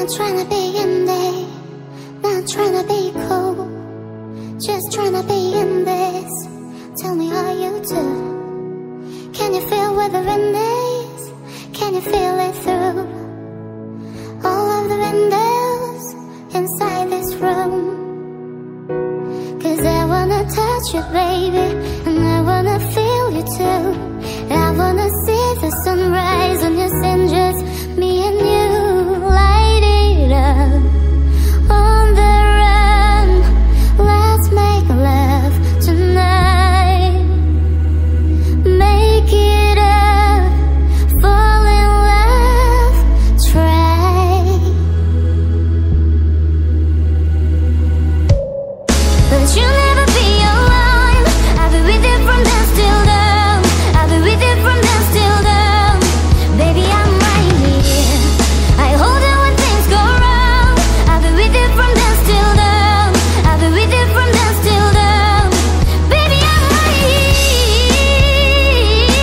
Not trying to be indie, not trying to be cool, just trying to be in this. Tell me how you do. Can you feel where the wind is? Can you feel it through all of the windows inside this room? 'Cause I wanna touch you, baby, and I wanna feel you too. I wanna see the sunrise on your skin, just me and you. Light it up on the run. Let's make love tonight. Make it up, fall in love, try. But you'll never be alone. I'll be with you from dusk till dawn. I'll be with you from dusk till dawn. Baby, I'm right here. I hold you when things go wrong. I'll be with you from dusk till dawn. I'll be with you from dusk till dawn. Baby, I'm right here.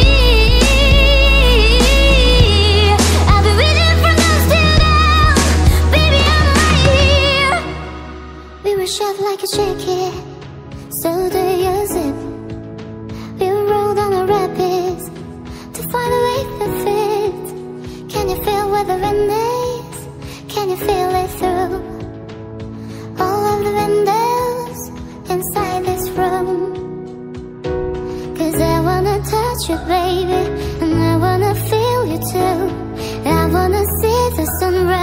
I'll be with you from dusk till dawn. Baby, I'm right here. We were shoved like a chicken, so do you zip. We rolled down the rapids to find a way to fit. Can you feel where the wind is? Can you feel it through all of the windows inside this room? 'Cause I wanna touch you, baby, and I wanna feel you too. I wanna see the sunrise